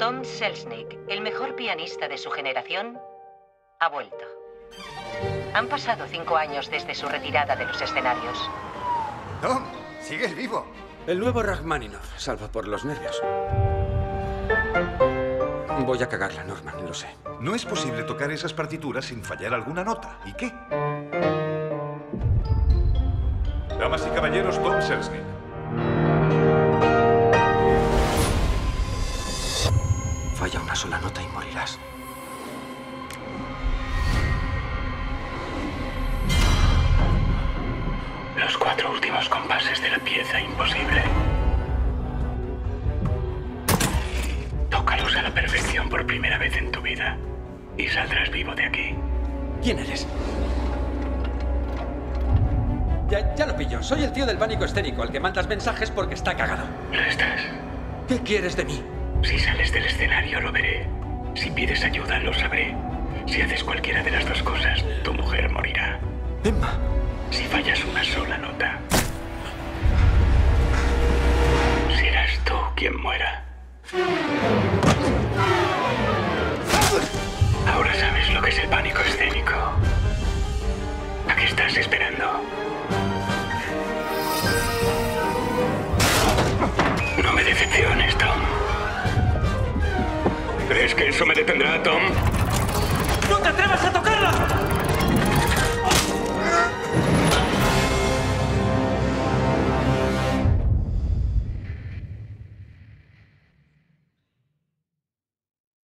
Tom Selznick, el mejor pianista de su generación, ha vuelto. Han pasado 5 años desde su retirada de los escenarios. Tom, sigues vivo. El nuevo Rachmaninoff, salvo por los nervios. Voy a cagarla, Norman, lo sé. No es posible tocar esas partituras sin fallar alguna nota. ¿Y qué? Damas y caballeros, Tom Selznick. Falla una sola nota y morirás. Los 4 últimos compases de la pieza imposible. Tócalos a la perfección por primera vez en tu vida y saldrás vivo de aquí. ¿Quién eres? Ya lo pillo. Soy el tío del pánico escénico, al que mandas mensajes porque está cagado. Lo estás. ¿Qué quieres de mí? Si sales del escenario, lo veré. Si pides ayuda, lo sabré. Si haces cualquiera de las dos cosas, tu mujer morirá. Emma. Si fallas una sola nota, serás tú quien muera. Ahora sabes lo que es el pánico escénico. ¿A qué estás esperando? No me decepciones, Tom. ¿Crees que eso me detendrá, Tom? ¡No te atrevas a tocar!